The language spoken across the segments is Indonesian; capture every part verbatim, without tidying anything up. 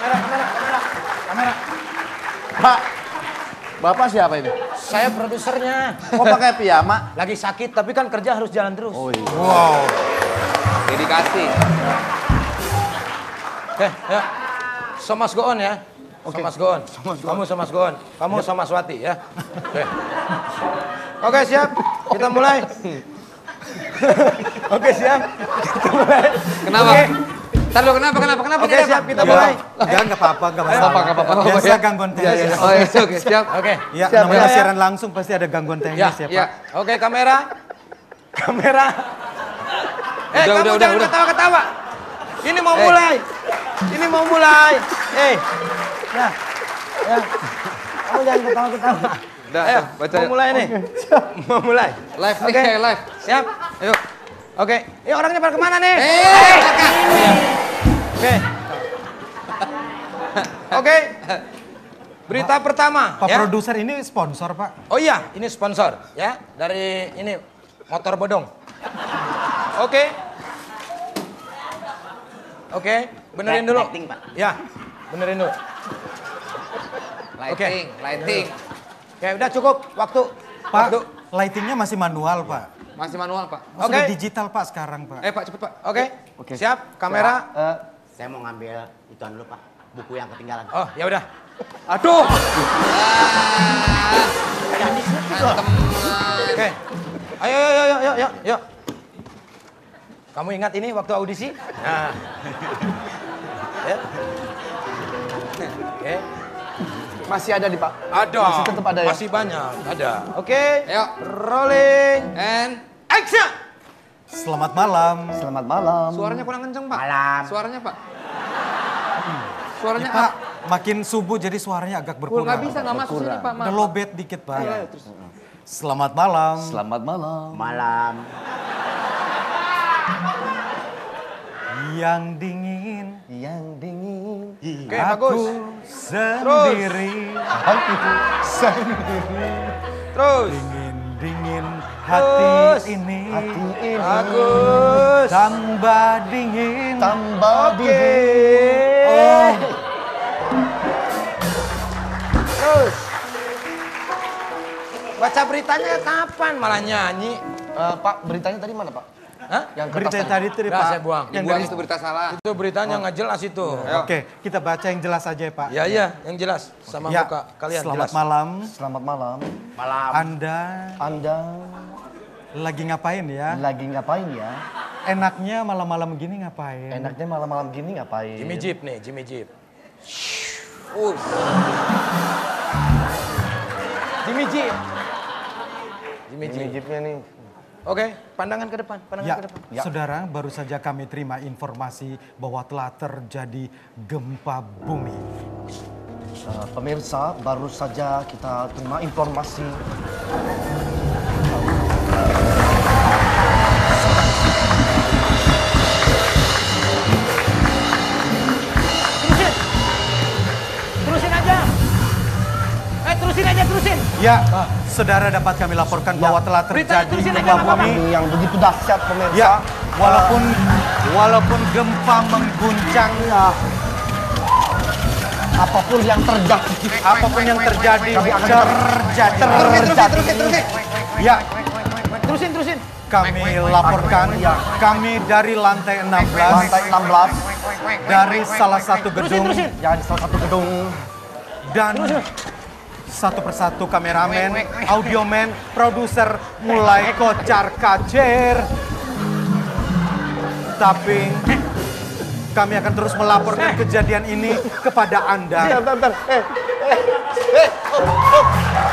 kamera, kamera, kamera, kamera. Pak, Bapak siapa ini? Saya produsernya. Kok pakai piyama? Lagi sakit, tapi kan kerja harus jalan terus. Oh iya. Wow. Dedikasi. Oke, ya. So mas go on ya. Oke. So mas go on. Kamu so mas go on. Kamu sama Swati ya. Oke. Oke, siap. Kita mulai. Oke, siap. Kita mulai. Kenapa? Oke. Ntar lu kenapa, kenapa, kenapa? Oke, siap. Kita mulai. Enggak, enggak apa-apa, enggak masalah. Apa-apa, enggak apa-apa. Biasa gangguan teknis. Oh iya, oke, siap. Oke. Ya, Siap, namanya ya. siaran langsung pasti ada gangguan teknis Ya, ya, Pak. Ya. Oke, kamera. Kamera. Eh, Udah, kamu udah, jangan udah. ketawa-ketawa. Ini mau Eh. mulai. Ini mau mulai. Eh. Ya. Ya. Kamu jangan ketawa-ketawa. Udah, Ayo, baca. mau mulai nih. Mau mulai. Live nih, Oke. kayak live. Siap? Ayo. Oke. Ini orangnya pada kemana nih? Eh, Oke. Oke. Berita pertama. Pak ya. produser ini sponsor, Pak. Oh iya, ini sponsor ya dari ini motor bodong. Oke. Oke, benerin dulu. Lighting, Pak. Ya, benerin dulu. lighting, lighting. Oke, udah cukup waktu. Pak, Waktu. lightingnya masih manual, Pak. Masih manual, Pak. Sudah Oke. digital, Pak, sekarang, Pak. Eh, Pak, cepet, Pak. Oke. Oke. Siap, kamera. Eh, saya mau ngambil ituan dulu, Pak. Buku yang ketinggalan. Oh, ya udah. Aduh. Oke. Ayo, ayo, ayo, ayo, ayo, ayo. Kamu ingat ini waktu audisi? Nah. Ya. Oke. Masih ada di Pak. Ada. Masih tetap ada ya? Masih banyak, ada. Oke. Ayo. Rolling. And Action. Selamat malam. Selamat malam. suaranya kurang kenceng, Pak. Malam. Suaranya, Pak. Suaranya Pak, makin subuh jadi suaranya agak berkurang. nggak bisa, nggak masuk sini, Pak. Udah Maaf. lowbat dikit, Pak. Ayo, ayo, terus. Selamat malam. Selamat malam. Malam. Yang dingin. Yang dingin. Oke, Aku bagus. sendiri. Aku sendiri. Terus. Dingin-dingin Terus. hati ini. Hati ini. Bagus. Tambah dingin. Tambah Oke. dingin. Oh. Terus. Baca beritanya kapan malah nyanyi? Eh, Pak, beritanya tadi mana, Pak? Hah? Yang kertas Berita yang tadi itu, Udah, Pak. saya buang. Yang Dibuang dari itu berita salah. Itu beritanya nggak jelas itu. Oke, kita baca yang jelas aja ya, Pak. Ya iya, yang jelas sama Ya, muka kalian selamat jelas. malam. Selamat malam. Malam. Anda Anda lagi ngapain ya? lagi ngapain ya? Enaknya malam-malam gini ngapain? Enaknya malam-malam gini ngapain? Jimmy Jeep nih, Jimmy Jeep. Uh, Jimmy Jeep. Jimmy Jimmy Jeep. Jeepnya nih. Oke, pandangan ke depan, pandangan Ya, ke depan. Ya. saudara, baru saja kami terima informasi bahwa telah terjadi gempa bumi. Eh, pemirsa, baru saja kita terima informasi. Terusin. Terusin aja. Eh, terusin aja, terusin. Ya, saudara dapat kami laporkan bahwa telah Beritanya terjadi terusin aja, gempa nggak apa-apa. bumi. Ini yang begitu dahsyat, pemirsa. Ya, walaupun walaupun gempa mengguncang, Ya. Apapun yang terjadi, apapun yang terjadi, Kami akan terjadi, terjadi. terusin, terusin. Ya, Terusin, terusin. kami laporkan, kami dari lantai enam belas, lantai enam belas dari salah satu Terusin, gedung, terusin. yang di salah satu gedung. dan satu persatu kameramen, audiomen, produser mulai kocar kacir. Tapi kami akan terus melaporkan kejadian ini kepada Anda. Bentar, bentar. Eh, eh, eh. Oh, oh.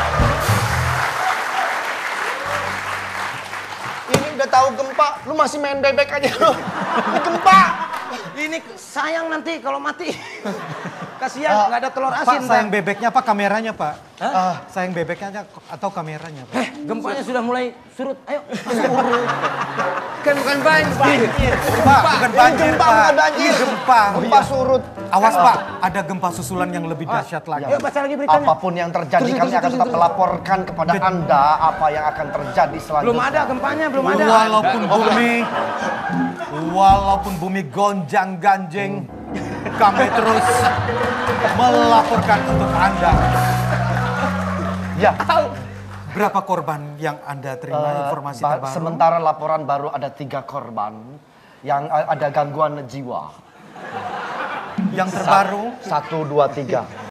Ini udah tahu gempa, lu masih main bebek aja lu. Ini gempa. Ini sayang nanti kalau mati. Kasihan, Ah, nggak ada telur Pak, asin. sayang Pak. bebeknya apa kameranya, Pak? Hah? Ah, sayang bebeknya atau kameranya, Pak? Eh, gempanya sudah mulai surut. Ayo. Kan bukan banjir. Pak, bukan banjir, Gempa, Pak. bukan banjir. Ini gempa. Gempa surut. Awas, Pak, ada gempa susulan yang lebih dahsyat lagi. Ayo baca lagi beritanya. Apapun yang terjadi, Terusin, kami terusin, akan terusin, tetap terusin. melaporkan kepada Anda apa yang akan terjadi selanjutnya. Belum ada gempanya, belum ada. Walaupun bumi, walaupun bumi gonjang ganjing, kami terus melaporkan untuk Anda. Ya, Berapa korban yang Anda terima eh, informasi ba- terbaru? sementara laporan baru ada tiga korban yang eh, ada gangguan jiwa. Yang terbaru? Satu, dua, tiga.